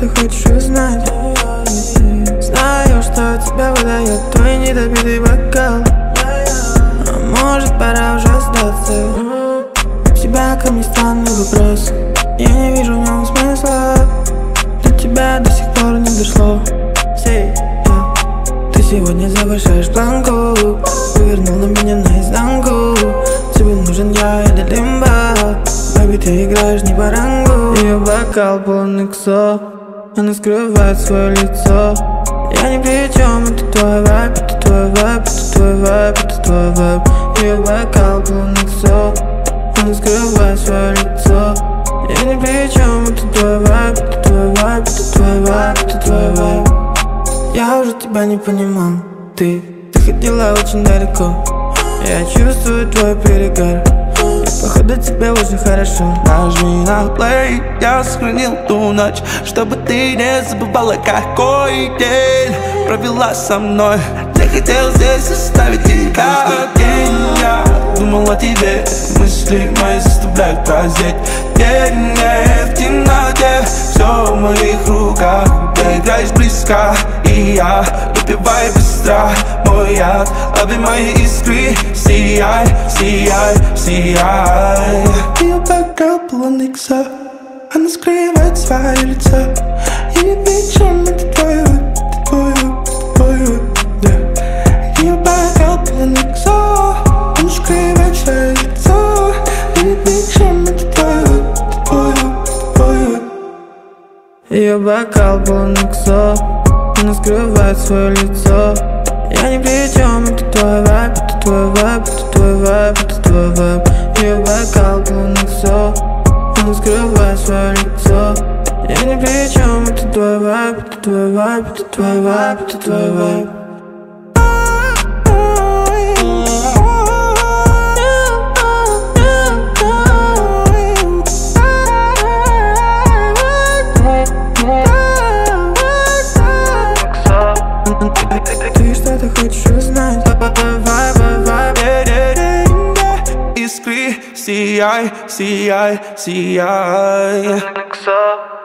ты хочешь узнать. Знаю, что тебя выдает твой недопитый бокал. А может, пора уже сдаться. У тебя ко мне странный вопрос, я не вижу в нем смысла. До тебя до сих пор не дошло. Ты сегодня завышаешь планку, повернул на меня наизнанку. Тебе нужен я или лимба, baby, ты играешь не по рангу. Ее бокал полон иксо, она скрывает свое лицо. Я ни при чем, это твой вайб, это твой вайб, это твой вайб, это твой вайб. Ее бокал полон иксо, она скрывает свое лицо. Я ни при чем, это твой вайб, это твой вайб, это твой вайб, это твой вайб. Я уже тебя не понимал, ты ходила очень далеко. Я чувствую твой перегар, и походу тебе уже хорошо. Нажми на плей, я сохранил ту ночь, чтобы ты не забывала, какой день провела со мной. Я хотел здесь оставить тебя день. Я думал о тебе, мысли мои заставляют прозреть. День в темноте, все в моих руках. Ты играешь близко, и я выпиваю быстро мой яд. Лови мои искры, сияй, сияй, сияй. Ее бокал полон икса, она скрывает свое лицо. Я не причем, это твой вайб, это твой вайб, это твой вайб, да. Ее бокал полон икса, она скрывает свое лицо. Я не причем, это твой вайб, это твой вайб, это твой вайб. Ее бокал полон иксо, она скрывает свое лицо. Я ни при чем, это твой вайб, это твой вайб, это твой вайб, это твой вайб. Ее бокал полон иксо, она скрывает свое лицо. Я ни при чем, это твой вайб, это твой вайб, это твой вайб, это твой вайб. Ты что-то хочешь узнать? Искры, сияй, сияй, сияй.